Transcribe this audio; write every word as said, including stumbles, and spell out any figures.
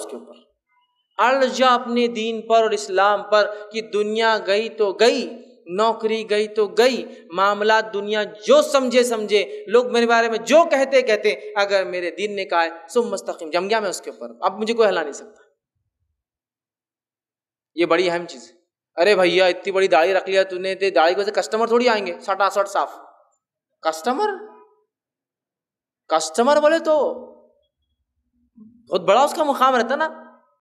उसके ऊपर, अड़ जा अपने दीन पर और इस्लाम पर कि दुनिया गई तो गई, नौकरी गई तो गई, मामला दुनिया जो समझे समझे, लोग मेरे बारे में जो कहते कहते, अगर मेरे दीन ने कहा है सुम मुस्तकीम, जम गया मैं उसके ऊपर, अब मुझे कोई हिला नहीं सकता। ये बड़ी अहम चीज है। अरे भैया इतनी बड़ी दाढ़ी रख लिया तूने, ते दाढ़ी की वजह से कस्टमर थोड़ी आएंगे सटासट साफ। कस्टमर कस्टमर बोले तो बहुत बड़ा उसका मुकाम रहता ना,